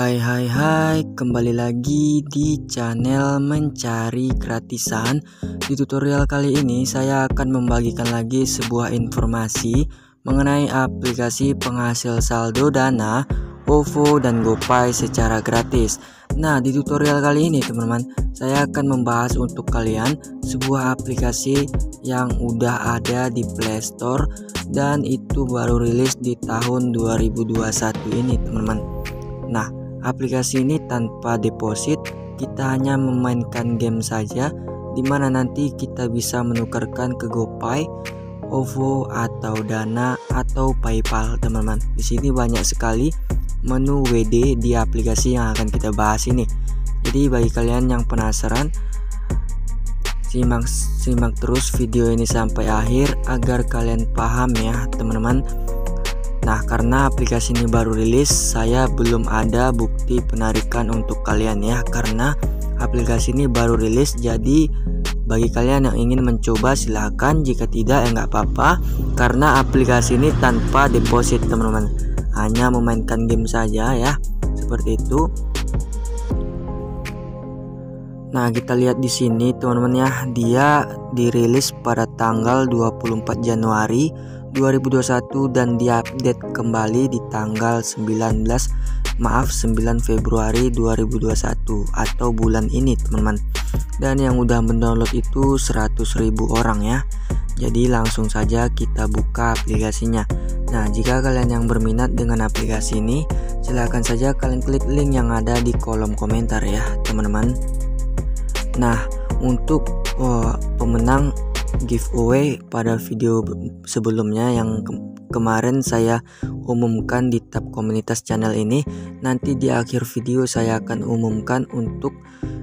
Hai, kembali lagi di channel mencari gratisan. Di tutorial kali ini saya akan membagikan lagi sebuah informasi mengenai aplikasi penghasil saldo Dana, OVO dan GoPay secara gratis. Nah, di tutorial kali ini teman-teman, saya akan membahas untuk kalian sebuah aplikasi yang udah ada di Play Store dan itu baru rilis di tahun 2021 ini teman-teman. Nah, aplikasi ini tanpa deposit, kita hanya memainkan game saja, dimana nanti kita bisa menukarkan ke GoPay, OVO atau Dana atau PayPal teman-teman. Di sini banyak sekali menu WD di aplikasi yang akan kita bahas ini. Jadi bagi kalian yang penasaran, simak terus video ini sampai akhir agar kalian paham ya teman-teman. Nah, karena aplikasi ini baru rilis, saya belum ada bukti penarikan untuk kalian ya, karena aplikasi ini baru rilis. Jadi bagi kalian yang ingin mencoba silahkan, jika tidak ya nggak apa-apa, karena aplikasi ini tanpa deposit teman-teman, hanya memainkan game saja ya, seperti itu. Nah, kita lihat di sini teman-teman ya, dia dirilis pada tanggal 24 Januari 2021 dan diupdate kembali di tanggal 9 Februari 2021 atau bulan ini teman-teman. Dan yang udah mendownload itu 100.000 orang ya. Jadi langsung saja kita buka aplikasinya. Nah, jika kalian yang berminat dengan aplikasi ini, silahkan saja kalian klik link yang ada di kolom komentar ya teman-teman. Nah, untuk pemenang giveaway pada video sebelumnya yang kemarin saya umumkan di tab komunitas channel ini, nanti di akhir video saya akan umumkan untuk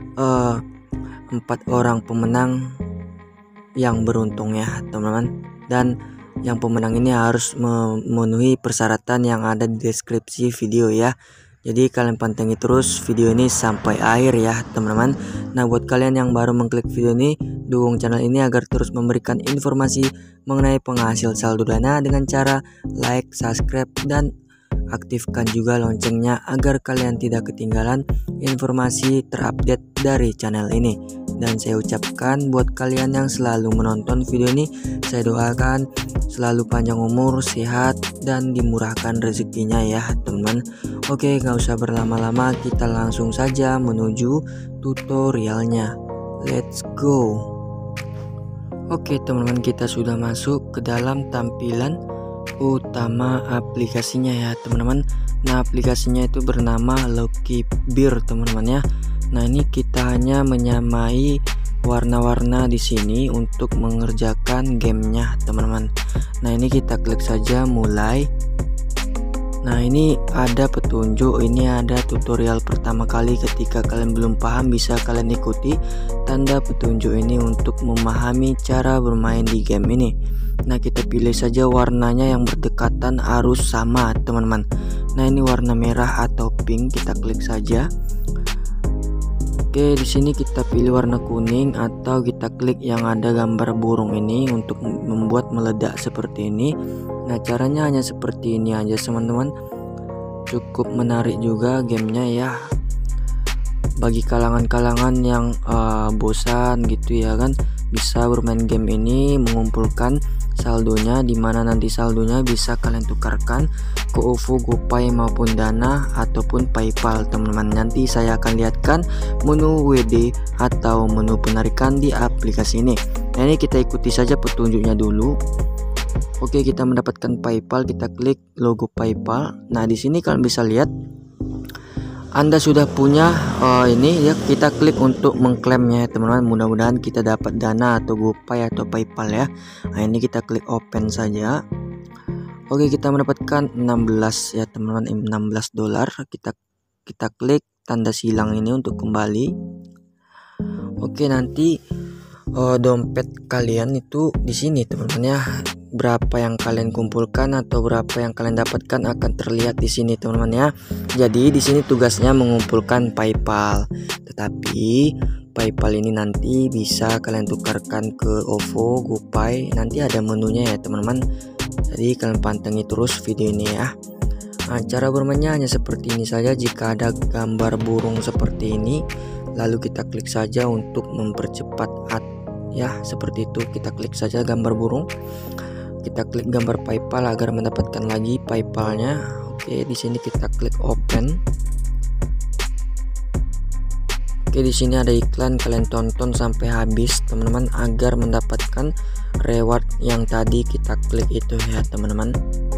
4 orang pemenang yang beruntung ya teman-teman. Dan yang pemenang ini harus memenuhi persyaratan yang ada di deskripsi video ya. Jadi kalian pantengin terus video ini sampai akhir ya teman-teman. Nah, buat kalian yang baru mengklik video ini, dukung channel ini agar terus memberikan informasi mengenai penghasil saldo Dana dengan cara like, subscribe, dan aktifkan juga loncengnya agar kalian tidak ketinggalan informasi terupdate dari channel ini. Dan saya ucapkan buat kalian yang selalu menonton video ini, saya doakan selalu panjang umur, sehat, dan dimurahkan rezekinya ya teman-teman. Oke, gak usah berlama-lama, kita langsung saja menuju tutorialnya. Let's go. Oke teman-teman, kita sudah masuk ke dalam tampilan utama aplikasinya ya teman-teman. Nah, aplikasinya itu bernama Lucky Bear teman-teman ya. Nah, ini kita hanya menyamai warna-warna di sini untuk mengerjakan gamenya teman-teman. Nah, ini kita klik saja mulai. Nah, ini ada petunjuk, ini ada tutorial pertama kali. Ketika kalian belum paham, bisa kalian ikuti tanda petunjuk ini untuk memahami cara bermain di game ini. Nah, kita pilih saja warnanya yang berdekatan arus sama teman-teman. Nah, ini warna merah atau pink, kita klik saja. Oke, di sini kita pilih warna kuning atau kita klik yang ada gambar burung ini untuk membuat meledak seperti ini. Nah, caranya hanya seperti ini aja teman-teman. Cukup menarik juga gamenya ya. Bagi kalangan-kalangan yang bosan gitu ya kan, bisa bermain game ini, mengumpulkan saldonya, dimana nanti saldonya bisa kalian tukarkan ke OVO, GoPay maupun Dana ataupun PayPal teman-teman. Nanti saya akan lihatkan menu WD atau menu penarikan di aplikasi ini. Nah, ini kita ikuti saja petunjuknya dulu. Oke, kita mendapatkan PayPal, kita klik logo PayPal. Nah, di sini kalian bisa lihat Anda sudah punya ini ya, kita klik untuk mengklaimnya teman-teman. Mudah-mudahan kita dapat Dana atau GoPay atau PayPal ya. Nah, ini kita klik open saja. Oke, kita mendapatkan 16 ya teman-teman, $16. Kita klik tanda silang ini untuk kembali. Oke, nanti dompet kalian itu di sini teman-teman ya. Berapa yang kalian kumpulkan atau berapa yang kalian dapatkan akan terlihat di sini teman-teman ya. Jadi di sini tugasnya mengumpulkan PayPal. Tetapi PayPal ini nanti bisa kalian tukarkan ke OVO, GoPay. Nanti ada menunya ya teman-teman. Jadi kalian pantengin terus video ini ya. Nah, cara bermainnya hanya seperti ini saja. Jika ada gambar burung seperti ini, lalu kita klik saja untuk mempercepat ya, seperti itu. Kita klik saja gambar burung, kita klik gambar PayPal agar mendapatkan lagi PayPalnya. Oke, di sini kita klik open. Oke, di sini ada iklan, kalian tonton sampai habis teman-teman agar mendapatkan reward yang tadi kita klik itu ya teman-teman.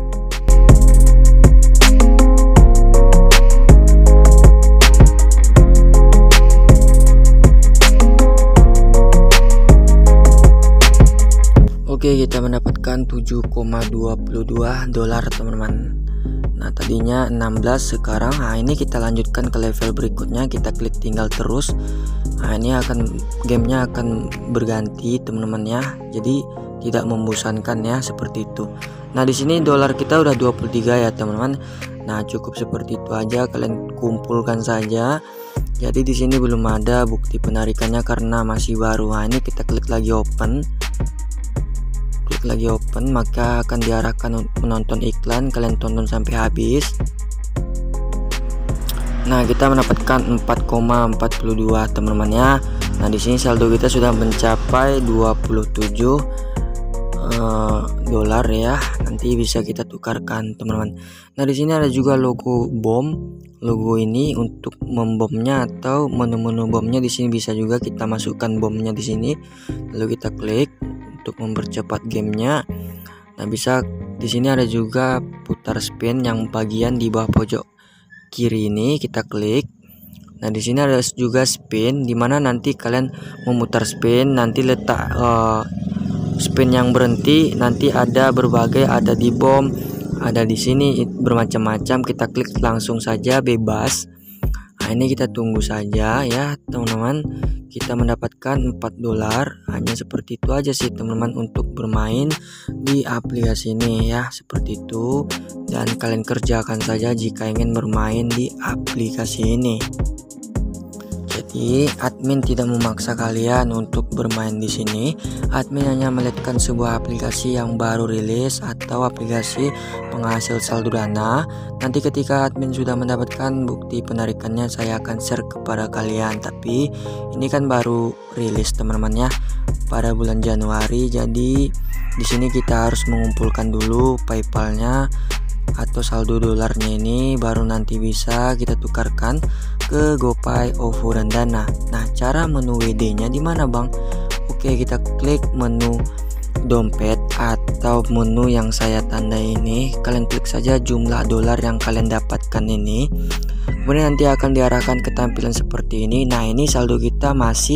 Oke, kita mendapatkan 7,22 dolar teman-teman. Nah, tadinya 16 sekarang. Nah, ini kita lanjutkan ke level berikutnya. Kita klik tinggal terus. Nah, ini gamenya akan berganti teman-teman ya. Jadi tidak membosankan ya, seperti itu. Nah, di sini dolar kita udah 23 ya teman-teman. Nah, cukup seperti itu aja, kalian kumpulkan saja. Jadi di sini belum ada bukti penarikannya karena masih baru. Nah, ini kita klik lagi open. Maka akan diarahkan menonton iklan, kalian tonton sampai habis. Nah, kita mendapatkan 4,42 teman-teman ya. Nah, di sini saldo kita sudah mencapai 27 dolar ya. Nanti bisa kita tukarkan teman-teman. Nah, di sini ada juga logo bom. Logo ini untuk membomnya atau menu-menu bomnya. Di sini bisa juga kita masukkan bomnya di sini. Lalu kita klik untuk mempercepat gamenya. Nah, bisa di sini ada juga putar spin yang bagian di bawah pojok kiri ini, kita klik. Nah, di sini ada juga spin, dimana nanti kalian memutar spin, nanti letak spin yang berhenti, nanti ada berbagai, ada di bom, ada di sini bermacam-macam. Kita klik langsung saja bebas. Nah, ini kita tunggu saja ya teman-teman. Kita mendapatkan 4 dolar. Hanya seperti itu aja sih teman-teman untuk bermain di aplikasi ini ya, seperti itu. Dan kalian kerjakan saja jika ingin bermain di aplikasi ini. Jadi admin tidak memaksa kalian untuk bermain di sini. Admin hanya melihatkan sebuah aplikasi yang baru rilis atau aplikasi penghasil saldo dana. Nanti ketika admin sudah mendapatkan bukti penarikannya, saya akan share kepada kalian. Tapi ini kan baru rilis teman-teman ya, pada bulan Januari. Jadi di sini kita harus mengumpulkan dulu PayPalnya atau saldo dolarnya ini, baru nanti bisa kita tukarkan ke GoPay, OVO dan Dana. Nah, cara menu WD-nya di mana, Bang? Oke, kita klik menu dompet atau menu yang saya tandai ini. Kalian klik saja jumlah dolar yang kalian dapatkan ini. Kemudian nanti akan diarahkan ke tampilan seperti ini. Nah, ini saldo kita masih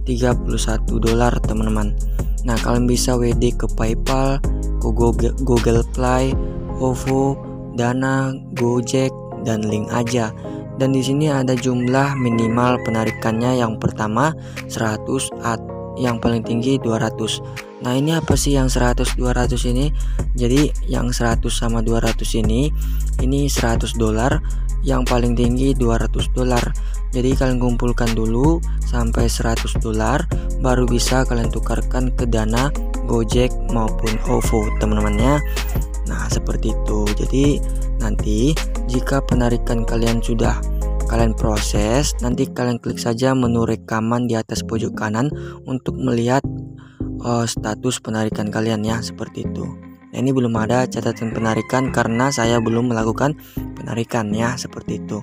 31 dolar, teman-teman. Nah, kalian bisa WD ke PayPal, ke Google Play, OVO, Dana, Gojek, dan link aja. Dan di sini ada jumlah minimal penarikannya. Yang pertama 100, yang paling tinggi 200. Nah, ini apa sih yang 100 200 ini? Jadi yang 100 sama 200 ini 100 dolar, yang paling tinggi 200 dolar. Jadi kalian kumpulkan dulu sampai 100 dolar, baru bisa kalian tukarkan ke Dana, Gojek maupun OVO teman-teman ya. Nah, seperti itu. Jadi nanti jika penarikan kalian sudah kalian proses, nanti kalian klik saja menu rekaman di atas pojok kanan untuk melihat status penarikan kalian ya, seperti itu. Nah, ini belum ada catatan penarikan karena saya belum melakukan penarikan ya, seperti itu.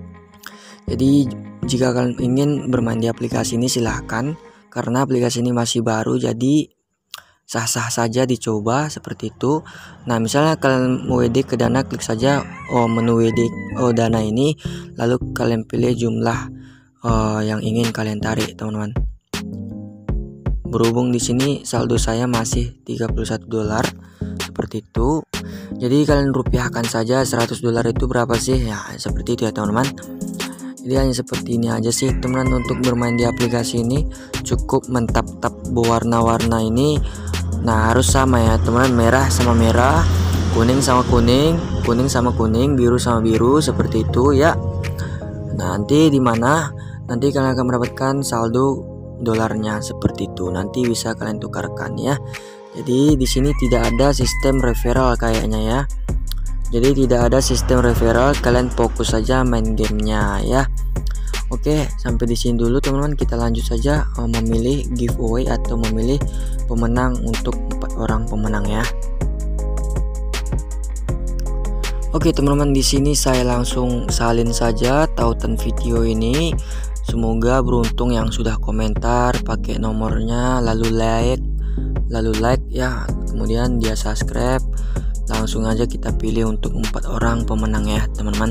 Jadi jika kalian ingin bermain di aplikasi ini silahkan, karena aplikasi ini masih baru, jadi sah-sah saja dicoba seperti itu. Nah, misalnya kalian mau WD ke Dana, klik saja menu WD Dana ini, lalu kalian pilih jumlah yang ingin kalian tarik teman-teman. Berhubung di sini saldo saya masih 31 dolar seperti itu. Jadi kalian rupiahkan saja 100 dolar itu berapa sih ya, seperti itu ya teman-teman. Jadi hanya seperti ini aja sih teman-teman untuk bermain di aplikasi ini. Cukup mentap-tap berwarna-warna ini. Nah, harus sama ya teman-teman, merah sama merah, kuning sama kuning, kuning sama kuning, biru sama biru, seperti itu ya. Nanti di mana? Nanti kalian akan mendapatkan saldo dolarnya seperti itu. Nanti bisa kalian tukarkan ya. Jadi di sini tidak ada sistem referral kayaknya ya. Jadi tidak ada sistem referral, kalian fokus saja main gamenya ya. Oke, sampai di sini dulu teman-teman. Kita lanjut saja memilih giveaway atau memilih pemenang untuk 4 orang pemenang ya. Oke teman-teman, di sini saya langsung salin saja tautan video ini. Semoga beruntung yang sudah komentar, pakai nomornya, lalu like ya, kemudian dia subscribe. Langsung aja kita pilih untuk 4 orang pemenang ya teman-teman.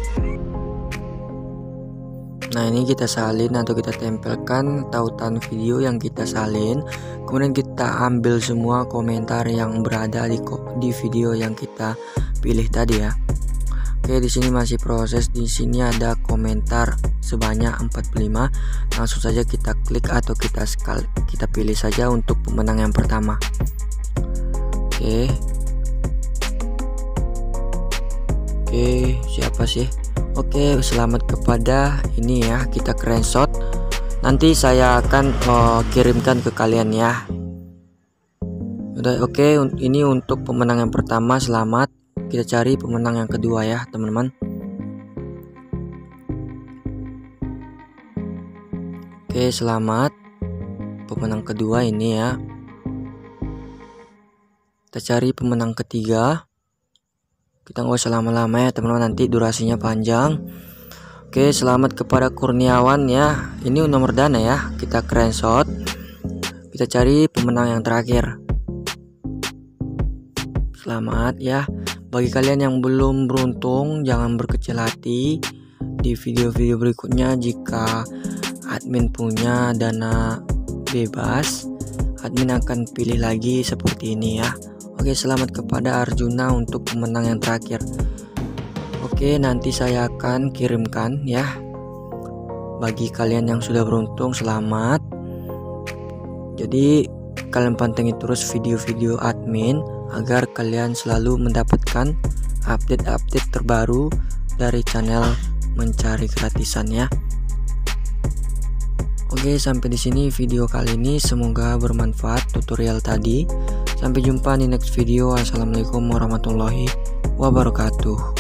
Nah, ini kita salin atau kita tempelkan tautan video yang kita salin. Kemudian kita ambil semua komentar yang berada di video yang kita pilih tadi ya. Oke, di sini masih proses. Di sini ada komentar sebanyak 45. Langsung saja kita klik atau kita pilih saja untuk pemenang yang pertama. Oke, siapa sih? Oke, selamat kepada ini ya, kita screenshot. Nanti saya akan kirimkan ke kalian ya. Udah, oke, ini untuk pemenang yang pertama, selamat. Kita cari pemenang yang kedua ya, teman-teman. Oke, selamat. Pemenang kedua ini ya. Kita cari pemenang ketiga. Kita nggak usah lama-lama ya teman-teman, nanti durasinya panjang. Oke, selamat kepada Kurniawan ya. Ini nomor dana ya. Kita screenshot. Kita cari pemenang yang terakhir. Selamat ya. Bagi kalian yang belum beruntung, jangan berkecil hati. Di video-video berikutnya, jika admin punya dana bebas, admin akan pilih lagi seperti ini ya. Oke, selamat kepada Arjuna untuk pemenang yang terakhir. Oke, nanti saya akan kirimkan ya. Bagi kalian yang sudah beruntung, selamat. Jadi kalian pantengin terus video-video admin agar kalian selalu mendapatkan update-update terbaru dari channel Mencari Gratisan ya. Oke, sampai di sini video kali ini, semoga bermanfaat tutorial tadi. Sampai jumpa di next video. Assalamualaikum warahmatullahi wabarakatuh.